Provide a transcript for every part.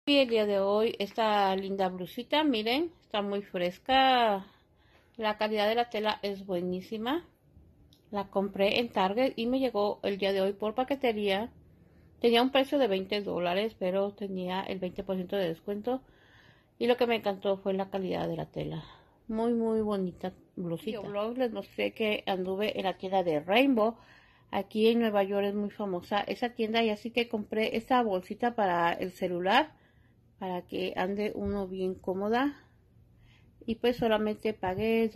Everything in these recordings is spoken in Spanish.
Y el día de hoy esta linda blusita, miren, está muy fresca. La calidad de la tela es buenísima. La compré en Target y me llegó el día de hoy por paquetería. Tenía un precio de $20, pero tenía el 20% de descuento. Y lo que me encantó fue la calidad de la tela. Muy bonita blusita. Yo les mostré que anduve en la tienda de Rainbow. Aquí en Nueva York es muy famosa esa tienda y así que compré esta bolsita para el celular. Para que ande uno bien cómoda. Y pues solamente pagué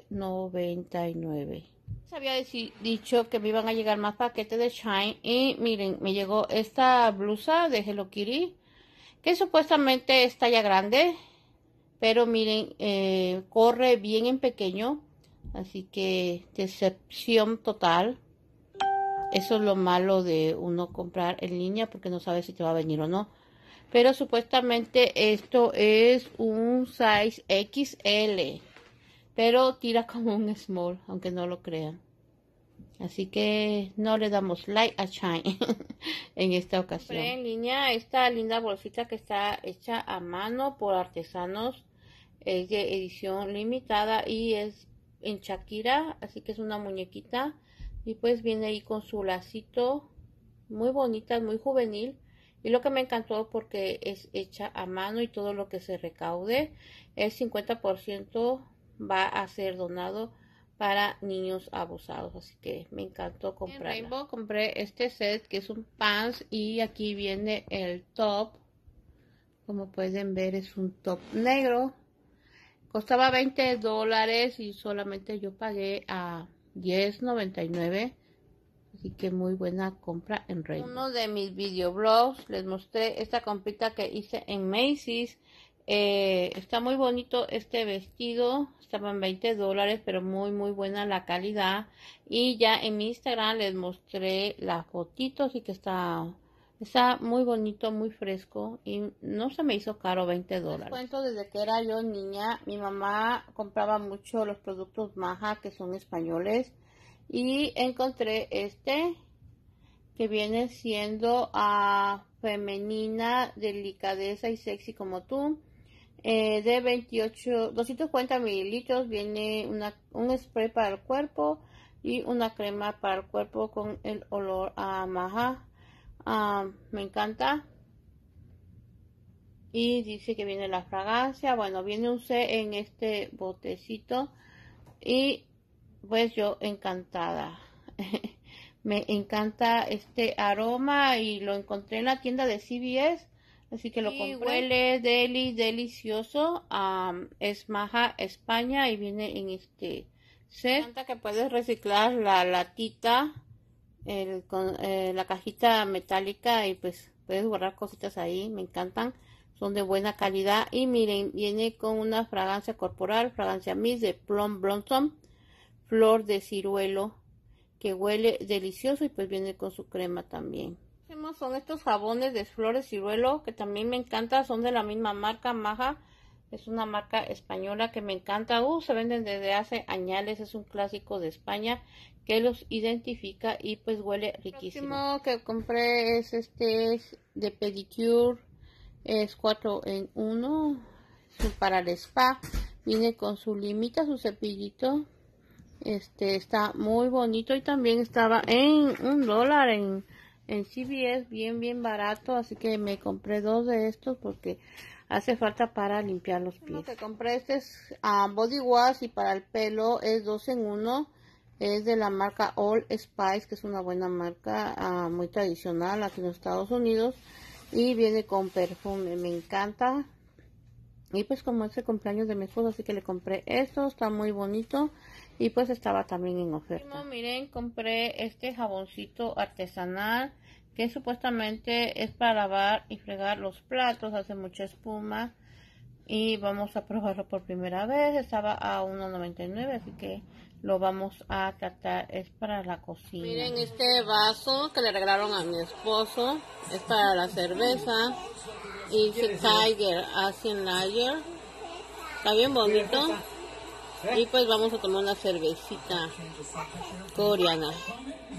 $12.99. Se había dicho que me iban a llegar más paquetes de Shine. Y miren, me llegó esta blusa de Hello Kitty. Que supuestamente es talla grande. Pero miren, corre bien en pequeño. Así que decepción total. Eso es lo malo de uno comprar en línea porque no sabe si te va a venir o no. Pero supuestamente esto es un size XL. Pero tira como un small, aunque no lo crean. Así que no le damos like a Shine en esta ocasión. Compré en línea esta linda bolsita que está hecha a mano por artesanos. Es de edición limitada y es en Shakira. Así que es una muñequita. Y pues viene ahí con su lacito. Muy bonita, muy juvenil. Y lo que me encantó porque es hecha a mano y todo lo que se recaude, el 50% va a ser donado para niños abusados. Así que me encantó comprarla. En Rainbow compré este set que es un pants y aquí viene el top. Como pueden ver es un top negro. Costaba $20 y solamente yo pagué a $10.99. Así que muy buena compra en Rainbow. Uno de mis videoblogs les mostré esta comprita que hice en Macy's. Está muy bonito este vestido. Estaba en $20, pero muy buena la calidad. Y ya en mi Instagram les mostré la fotito. Así que está muy bonito, muy fresco. Y no se me hizo caro, $20. Les cuento, desde que era yo niña, mi mamá compraba mucho los productos Maja, que son españoles. Y encontré este que viene siendo femenina, delicadeza y sexy como tú. De 240 mililitros. Viene un spray para el cuerpo y una crema para el cuerpo con el olor a maja. Me encanta. Y dice que viene la fragancia. Bueno, viene un C en este botecito. Y pues yo encantada. Me encanta este aroma y lo encontré en la tienda de CVS, así que lo compré. Huele delicioso. Es Maja España y viene en este set. Me encanta que puedes reciclar la latita, la cajita metálica y pues puedes guardar cositas ahí. Me encantan. Son de buena calidad y miren, viene con una fragancia corporal, fragancia mist de Plum Blossom, flor de ciruelo, que huele delicioso y pues viene con su crema también. Son estos jabones de flores de ciruelo que también me encanta, son de la misma marca Maja. Es una marca española que me encanta. Se venden desde hace años, es un clásico de España que los identifica y pues huele riquísimo. El próximo que compré es de pedicure. Es 4 en 1, para el spa. Viene con su limita, su cepillito. Está muy bonito y también estaba en $1 en CVS, bien barato. Así que me compré 2 de estos porque hace falta para limpiar los pies. Lo que compré es body wash y para el pelo es 2 en 1. Es de la marca All Spice, que es una buena marca, muy tradicional aquí en los Estados Unidos. Y viene con perfume, me encanta. Y pues como es el cumpleaños de mi esposo, así que le compré esto, está muy bonito. Y pues estaba también en oferta. Miren, compré este jaboncito artesanal, que supuestamente es para lavar y fregar los platos, hace mucha espuma. Y vamos a probarlo por primera vez, estaba a $1.99, así que lo vamos a tratar. Es para la cocina. Miren este vaso que le regalaron a mi esposo, es para la cerveza. Y Tiger Asian Lager, está bien bonito. Y pues vamos a tomar una cervecita coreana.